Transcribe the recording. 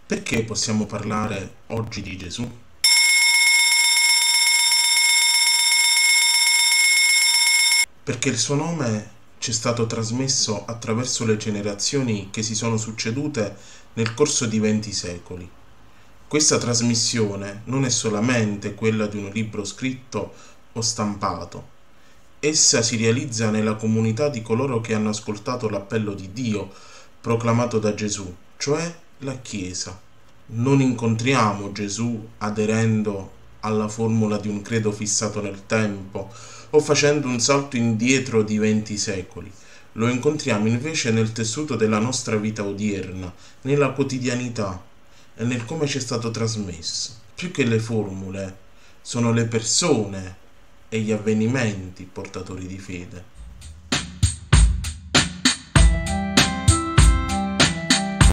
Perché possiamo parlare oggi di Gesù? Perché il suo nome ci è stato trasmesso attraverso le generazioni che si sono succedute nel corso di 20 secoli. Questa trasmissione non è solamente quella di un libro scritto o stampato. Essa si realizza nella comunità di coloro che hanno ascoltato l'appello di Dio proclamato da Gesù, cioè la Chiesa. Non incontriamo Gesù aderendo alla formula di un credo fissato nel tempo o facendo un salto indietro di 20 secoli. Lo incontriamo invece nel tessuto della nostra vita odierna, nella quotidianità e nel come ci è stato trasmesso. Più che le formule, sono le persone e gli avvenimenti portatori di fede.